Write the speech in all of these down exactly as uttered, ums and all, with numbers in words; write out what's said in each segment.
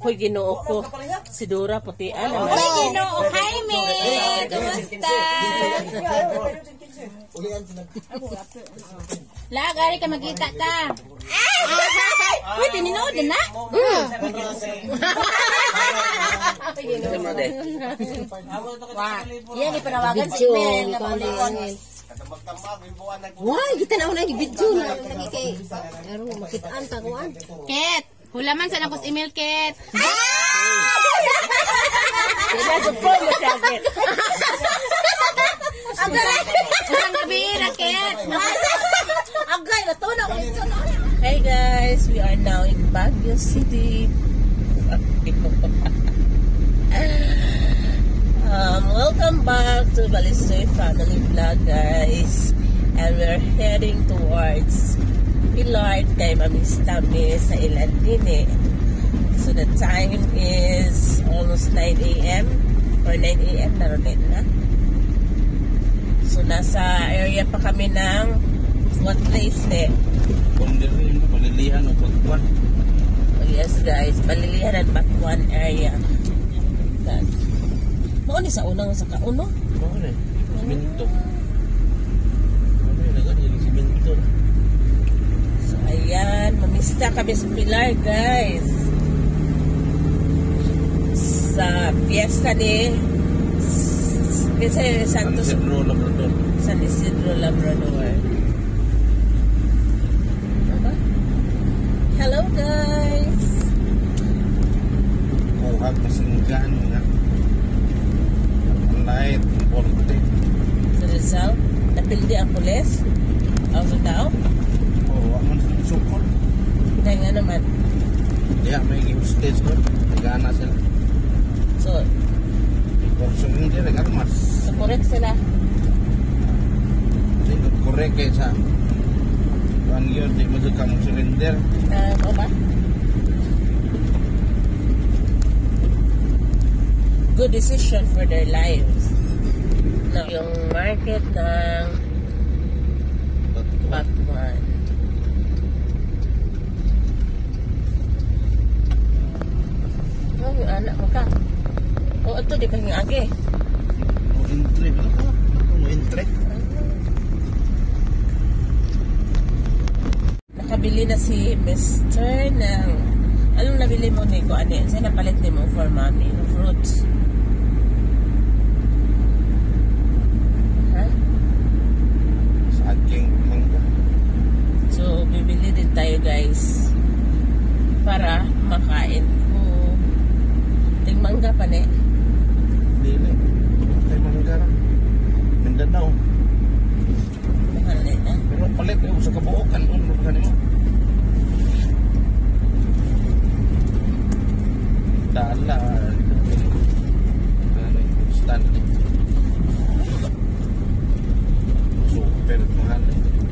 ako'y ginoo ko. Si Dora putian. Ay, ginoo, Jaime! Kumusta? Lagari ka magkita ta. Uy, tininood na. Yan, ipanawagan si Mel. Wah, kita na una gibidyo na lagi kay. Aro makitaan ta kuan. Ket, hulaman sa nakos email, Ket. Kaya supo mo siya, Ket. Ang gabi, Ket. Agay na to na. Hey guys, we are now in Baguio City. um, welcome back to Balisoy Family Vlog, guys. And we're heading towards Pilar kay Mamis Tami sa Ilandine. So the time is almost nine A M or nine A M na rin na. So nasa area pa kami ng what place eh? Konderin, Balilihan o Batuan. Oh yes guys, Balilihan and Batuan area. God. Mao ni sa unang sa kauno? Ano na? Siminto. Ano yun? Nagano yung siminto. So ayan, mamista kami sa Pilar guys. Sa fiesta ni San Santos San Isidro Labrador. San Isidro Labrador. Hello guys. Kuhag pasanggan nga. Light, importe. Sa Rizal, napildi ang pulis. Also daw. Oo, aman sa sukol. Kaya nga naman. Kaya may hostage ko. Nagana sila. So, Korso hindi, nag-armas. so correct sila. Hindi, correct kayo sa one year, di mo sa kamong surrender. Um, o ba? Good decision for their lives. No, yung market ng Batuan. Oh, yung anak mo ka. Oh, ito di pa yung agi. No entry, ano ka? No entry. Nakabili na si Mister ng anong nabili mo ni ko ano yan? Saan napalit ni mo for mommy? Fruits. Ha? Sa aking mangga. So, bibili din tayo guys para makain ko. Tingmangga pa ne. Dili. Kay mangga ra. Mindanao. Mahal na na. Pero palit ko sa kabuokan. Ano ka nimo? Dala. Ano stand. Super mahal.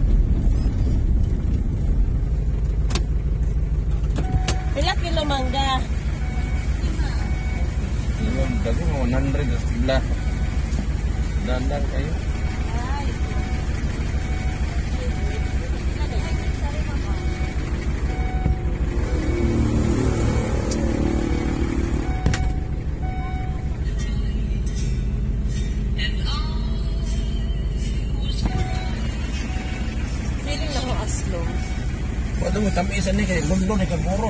Pila kilo mangga? Yung dago one hundred sa sila. Dandan kayo. Feeling ako aslo. Waduh mo tamisan ni kay London kay Boro.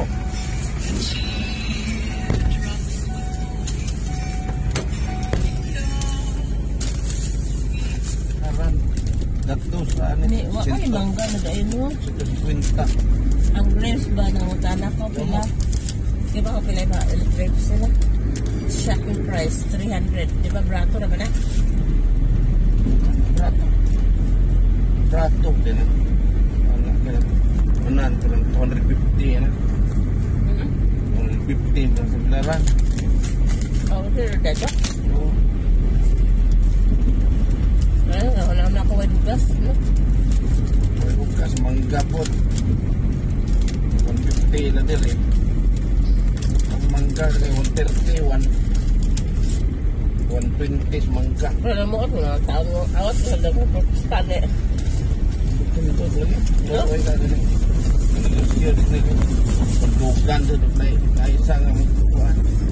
Aran dato sa ani. Ni, wa kay mangga na dahil mo. Kwenta. Ang grapes ba ng utana ko pila? Di ba ko pila ba? Grapes sila? Shocking price, three hundred. Di ba brato na ba na? Prato. Prato din. Ano kaya? Unan parang two hundred fifty na. Mm-hmm. one hundred fifty sa sebelah. Oh, sir, dito? Oh. Ay, wala na ako ay bugas. No? May bukas mangga po. one fifty na din eh. Ang mangga kay one thirty, one twenty mangga. Wala mo ako na tao mo. Awas ko na ko stand eh. Ito lagi. No? Wala ka din. Negosyo din ko. Pagbukan doon na isa nga magkukuhan.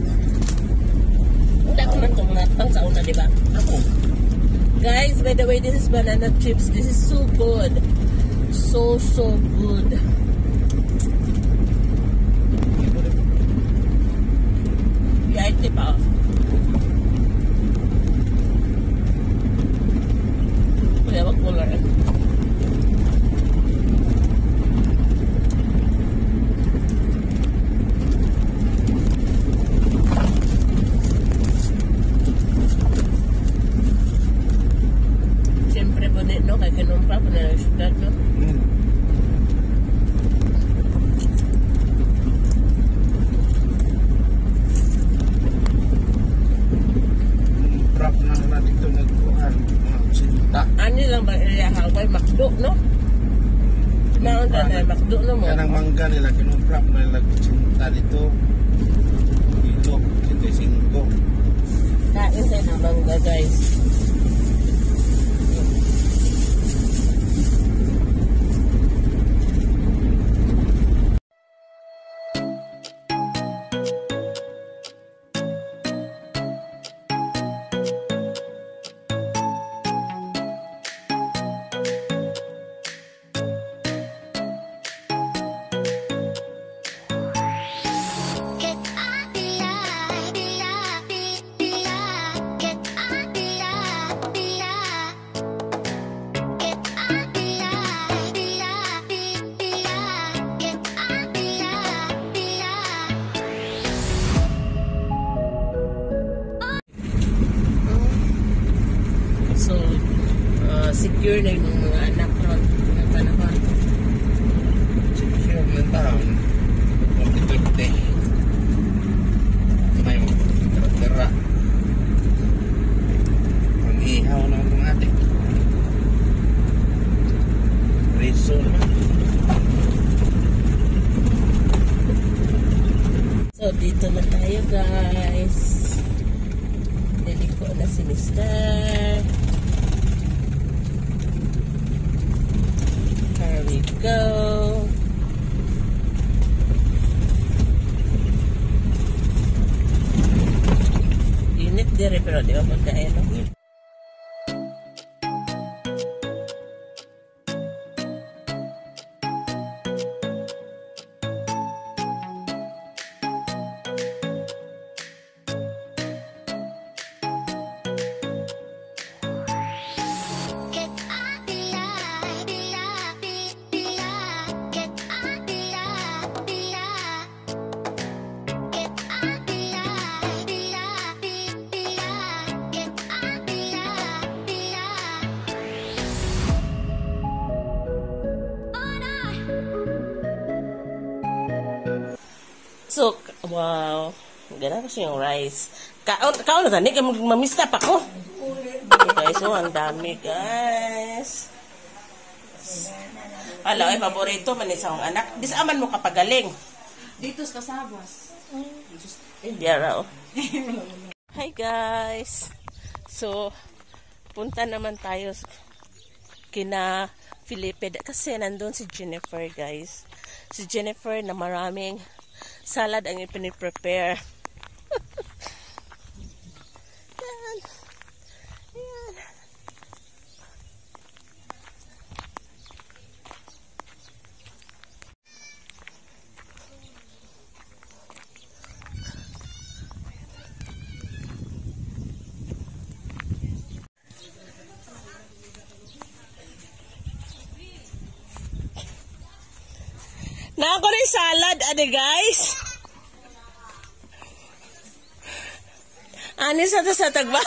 Wala ko man itong natang sa una, di ba? Ako. Guys, by the way, this is banana chips. This is so good. So, so good. Yeah, I tip out. Kuya, wag mo lang. Siyempre po din, no? Kaya kinumpra po na yung syudad, no? Hmm. Prap na na dito nagkuhan. Mga sinta. Ano lang ba area Hawaii? Makdo, no? Naon ka na, Makdo, no mo? Kanang mangga nila, kinumprap na nila sinta dito. Dito, hindi singko. Kain sa na mangga, guys. So, uh, secure na yung mga anak ron. Ang panahon. Secure ng taon. Pagkiterte. May tera-tera. Ang ihaw na mga atik. Riso naman. So, dito na tayo, guys. Niliko na si Mister Here we go. Init dire pero di ba pagkain, no? So, wow. Ganda kasi yung rice. Kaon, kaon na tani, mamista pa ko. Okay, guys, so ang dami, guys. Hala, ay paborito man isang anak. Disaman mo kapagaling. Dito sa Kasabas. Hindi araw. Hi, guys. So, punta naman tayo kina Felipe. Kasi nandun si Jennifer, guys. Si Jennifer na maraming salad ang ipiniprepare. Yan. Yan. Na ako rin salad, ade guys. Anis na to sa tagba.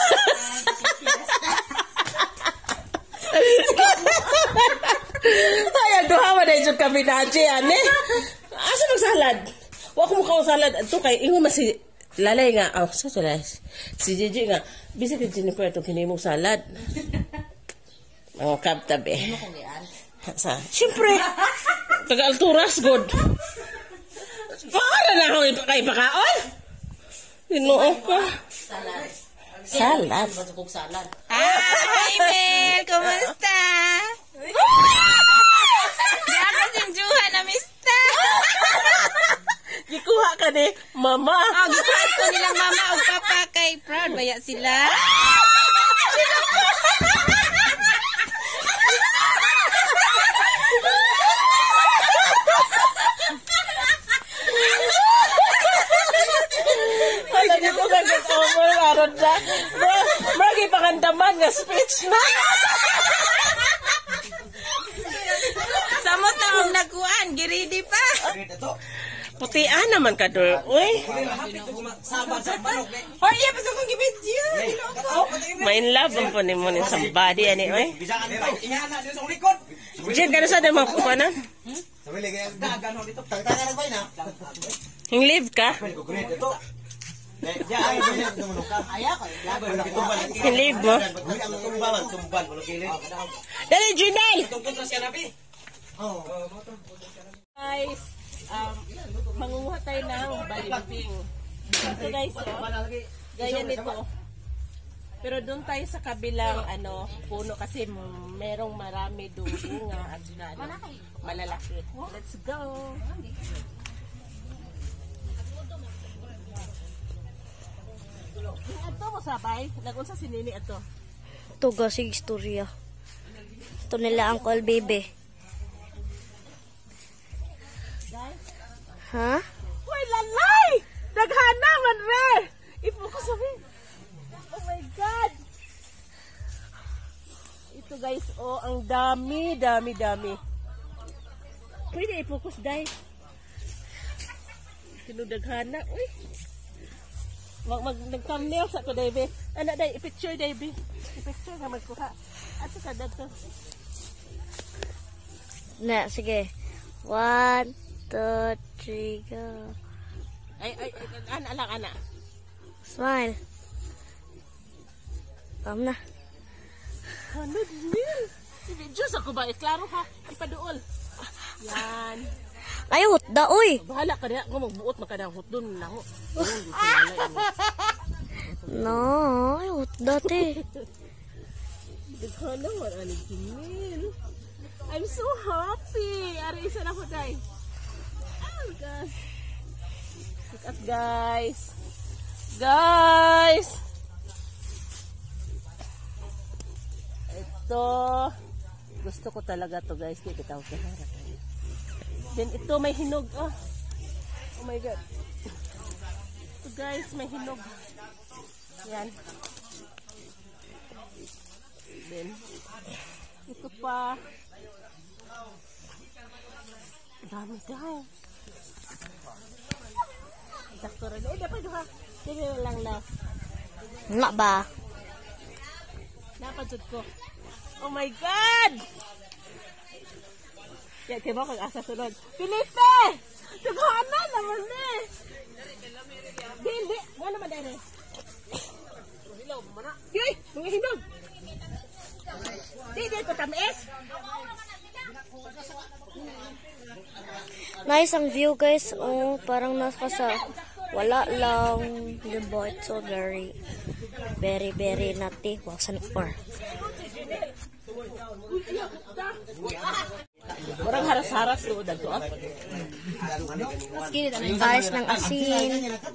Ay, aduha mo na yung kabinachi, ane. Asa ng salad? Wako mo ka salad. Ito kay, ingo masi lalay nga. Oh, sa salad. Si Gigi nga, bisa kay Jennifer itong kinimong salad. Mga kabtabi. Sa, siyempre, taga-alturas, good. Paano na ako kay pakaon? Tinuok ka. Salad. Salad. Salad. Hi, Mel! Kumusta? Di ako sinjuhan na mista. ni mama. Oh, gibuhat ko nilang mama o papa kay proud baya sila. Wala dito ka get over aron da. Magi pangandaman nga speech na. Samot na mong nagkuan, giridi pa. Putian naman ka dor. Uy. Hoy, iya pa sa kong gibidyo. May in love ang po ni mo ni somebody ani oy. Jen kana sa demo ko na? Hinglive ka? Hinglive mo? Dali, Junel! Guys, um, mangunguha tayo ng balimbing. Ito guys, oh, gaya nito. Pero doon tayo sa kabilang ano puno kasi merong marami doon bunga at na, ano, malalaki. Let's go! Ito mo sabay, nagunsa si Nini ito. Ito gasig istorya. Ito nila Uncle Baby. Ha? Uy, lalay! Daghana man re! I-focus sabi. Oh my God! Ito guys, oh, ang dami, dami, dami. Pwede i-focus dahil. Sinudaghana. Uy! Mag, mag nag-thumbnail sa ko, David. Ano, dahil, i-picture, David. I-picture na magkuha. At sa dito. Na, sige. One, two, three, go. Ay, ay, ay, ana lang, ana. Smile. Pam na. Hanod mil. Diyos ako ba? Iklaro ha. Ipaduol. Yan. Ay, hutda, uy. Bahala ka na. Kung magbuot makadang hot doon na ho. No, ay, hutda, te. Daghan naman, aning mil. I'm so happy. Ari, isa na ko, day. Oh, gosh. Look at guys. Guys. Ito. Gusto ko talaga to guys. Kaya kita ko. Then ito may hinog. Oh, oh my God. Ito guys, may hinog. Yan. Then, ito pa. Dami dahil. Sakto rin. Eh, dapat ha. Sige lang last. Na ba? Napadsud ko. Oh my God! Kaya kaya ba kung asa sunod? Felipe! Tughanan naman eh! Di, hindi. Wala naman dahil eh. Yoy! Mga hinog! Di, di, patamis! Nice ang view, guys. Oh, parang nasa sa wala lang. Diba? It's so very, very, very nati. Waksan or. Orang haras-haras tuh udah tuh. Guys, ng asin.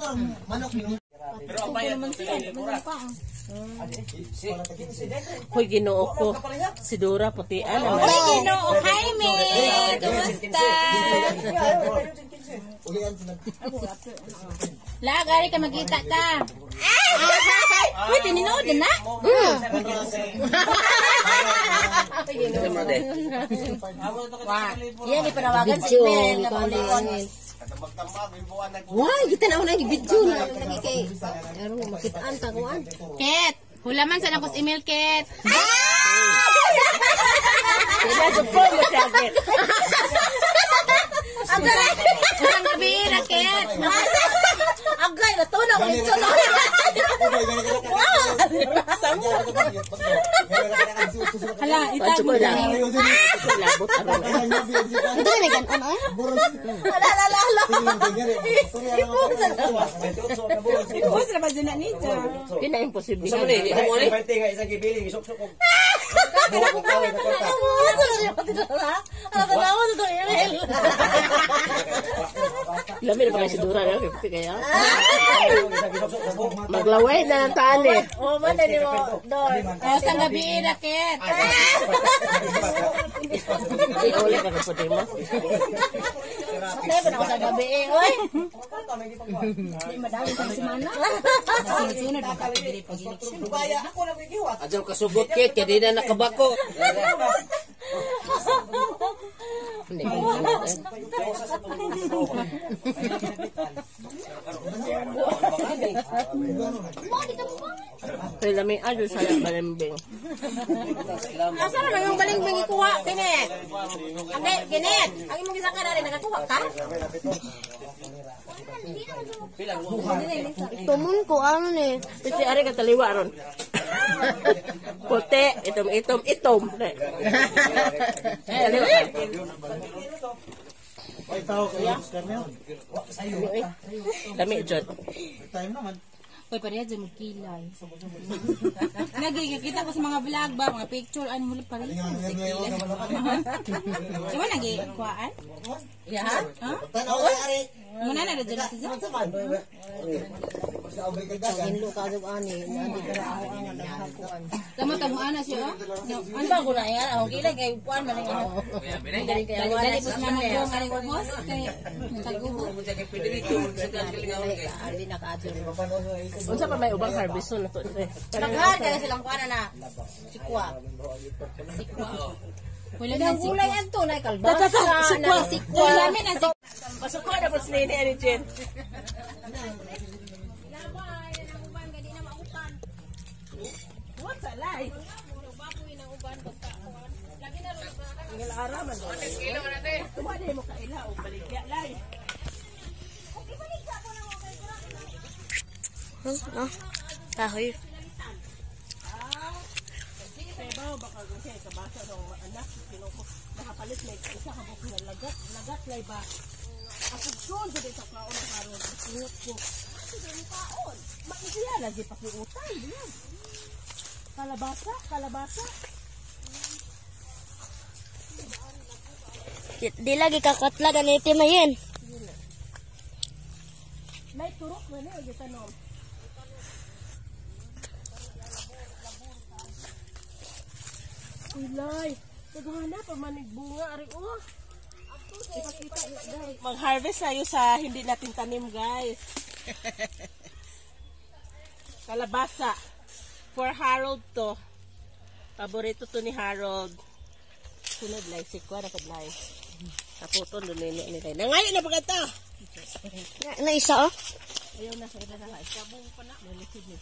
Hoy, Ginoo ko. Si Dora putian. Hoy, Ginoo, Jaime! Kumusta? La, gari ka magkita ta. Uy, tininood na? Yan, ipanawagan si Mel. Why, kita na ako nag-video na. Lagi kay, ano, makitaan, takuan. Ket, hulaman sa nakos email, Ket. Pinasupon mo siya, Ket. Ang gabi na, Ket. Agay, natunaw ko yung sunod. Hala, ita mo lang. Labot aron. Ito na ganon, ay? Wala, wala, wala. Ibus na ba dyan na nito? Kina imposible. Sa muli, ito mo ni. Pwede nga isang kibiling, isok-sok ko. Lami na ba kasi dura na fifty kaya? Maglaway na ng tali. Oh, mata ni mo. Dor. Oh, sa gabi na ket. Ay, uli ka na po din mo. Patay ba na ko sa gabi eh. Oy. Di madami sa semana. Sunod na ka diri pag election. Adyo kasugot kit, kaya di na nakabako. Hindi ko na. Kaya lami adyo sa balimbing. Asa na yung balimbing ikuha, Kinet? Ande, Kinet, ang imong gisaka na rin nakakuha ka? Tumon ko, ano ni? Kasi ari ka taliwa ron. Puti, itom, itom, itom. Taliwa ka. Dami, Jod. Uy, pareha dyan magkilay. Nagkikita ko sa mga vlog ba, mga picture, ano huli pareha sa kilay. Diba nagkikuhaan? Yeah? Ha? Muna na na dyan sa dyan. Hinlo ka agad ani, hindi ka na ako ang naghakuan. Tama tamo ana siya. Ano ba ko na yan? Ako kilay kay kuan man ang Dali dali pus na mo ang boss kay tagubo. ali na ka adyo. Unsa pa may ubang harvest na to? Naghar kaya silang kuan na. Sikwa. Wala na si Gulay anto na kalbasa. sikwa sikwa. Wala na si Pasok ko na po sa nini, ano, Jen? What's a lie? Ngalaaraman doon. Tumadi mo ka ila o baligya lay. Ah, kahoy. Sabaw baka gusto sa basa ng anak kinuko nakapalit na isa ka buk na lagat lagat lay ba. Ako doon sa sa kaon na karon singot ko. Kasi yung kaon. Makisiya lagi pakiutay diyan. Kalabasa, kalabasa. Di lagi kakatla dan itim na yan. Lay turok na niya kita nom. Ulay, naghahanap pa manig bunga ari oh. Ipakita guys. Mag-harvest tayo sa hindi natin tanim, guys. Kalabasa. For Harold to. Paborito to ni Harold. Sunod lay sikwa na kadlay. Taputon doon nila nila. Nangayon na pag ito. Na, na isa oh. Ayaw na sa ila na. Sabong pa na. Nalisid ni.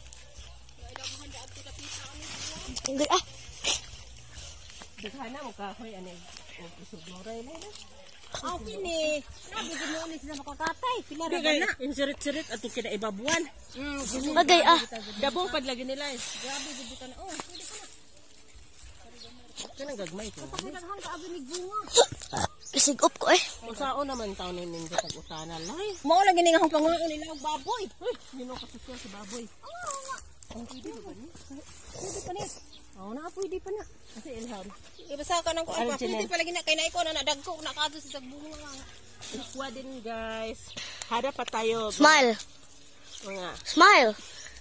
Hindi ah. Dihana mo kahoy ani. Isog mo ray na. Oh, kini. Nabi ko mo sila makakatay. Pila ra Bigay na. insirit-sirit ato kina ibabuan. Mm, Bagay ah. Dabong padlagi nila. eh. grabe gud ka na. Oh, pwede ka na. Kanang gagmay ko. Pagkakang kaabi ni bunga. Isigop ko eh. Usaon naman taon ni ninyo sa utana lay. Mao lang gini nga akong pangulo nila og baboy. Uy, nino ka susya si baboy. Oo nga. Ang pwede ba ni? Pwede pa ni. Oo na, pwede pa na. Kasi ilham. Ibasa ka nang kuan Ano, pa. Pwede Jeanette? pa lagi na kay na iko na nadagko na kadto sa bunga nga. Ikwa din guys. Hada pa tayo. Smile. Mga. Smile.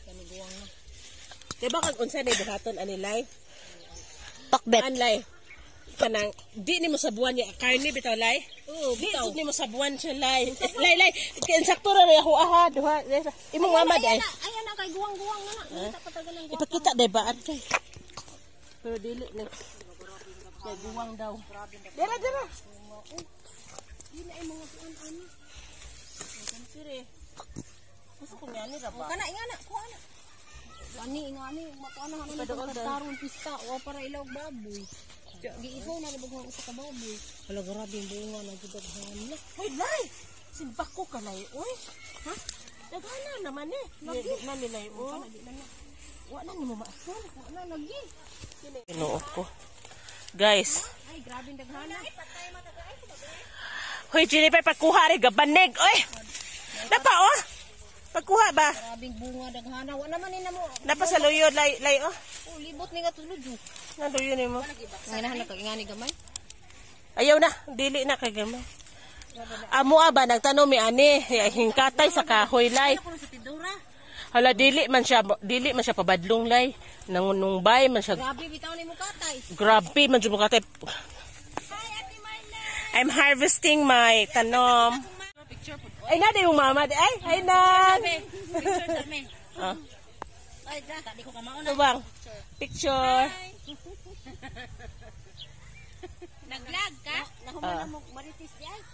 Diba kag unsa ni buhaton anilay? Pakbet. Anlay. Kanang di ni mo sa buwan niya karne bitaw lay. Oo, Di jud ni mo sa buwan siya lay. Lay lay. Insakto ra ako aha duha. Imong mama day. Ayan na kay guwang-guwang na na. Kita pa tagal ng guwang. Ipakita day ba kay. Pero dili na. Kay guwang daw. Dira dira. Di na ay mga kuan ani. Sire. Gusto ko niya ni ra ba? Kana ingana, kuan na. Ani ingani makuan na hanon Padoon daw. karon pista o para ilaw baboy. Giihaw na labog ng usa ka baboy. Hala grabe yung bunga na gud na. Hoy lay. Simbak ko ka lay. Uy. Ha? Daghana naman eh. Lagi na nila oh. Wa na ni mo maason. Wa na lagi. Pinuot ko. Guys. Ay grabe daghana. Hoy, Jennifer, pagkuha rin, gabanig. Oy! Napa, oh! Pagkuha ba? Grabing bunga daghana. Wa naman ni namo. Napa sa luyod, lay, lay, oh. Oh, libot ni nga tulod yo. Nandoon yun mo. Nganahan na kag ingani gamay. Ayaw na, dili na kay gamay. Amo ba nagtanong mi ani hingkatay sa kahoy lay. Hala dili man siya dili man siya pabadlong lay. Nangunumbay man siya. Grabe bitaw ni mo katay. Grabe man jud mo katay. I'm harvesting my tanom. Ay na yung mama ay ay nan. Picture sa me. Ah. Ay dra ka di ko kamaon. Ano bang? Picture. Nag-vlog ka? Ah. Mo maritis di ay.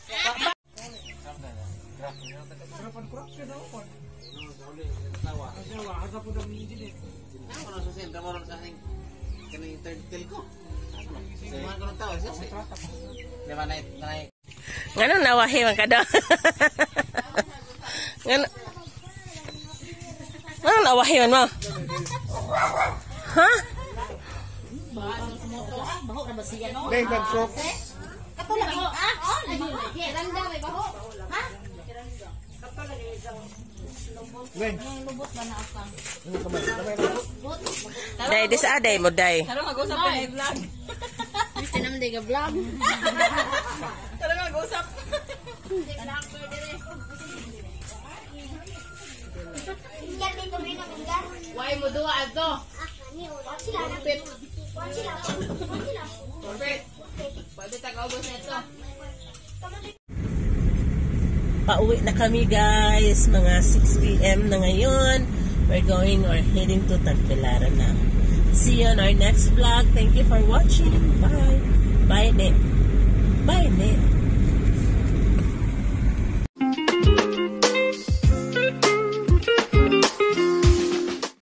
Ngano nawahi man kada. Ngano Ngano nawahi man mo? Ha? Baho na ba siya no? Dahil bagsok. Kato lagi ah? Oh, lagi. Randa may baho. Ha? Dahil. Lubot ba na akang? Day dis aday mo day. Tara mag-usap ka na vlog. Gusto naman day ka vlog. Tara mag-usap. Why mo duwa ato? Perfect. Perfect. Pwede tagaubos na ito. Pauwi na kami guys. Mga six p m na ngayon. We're going or heading to Tagbilaran na. See you on our next vlog. Thank you for watching. Bye. Bye, Ne. Bye, Ne.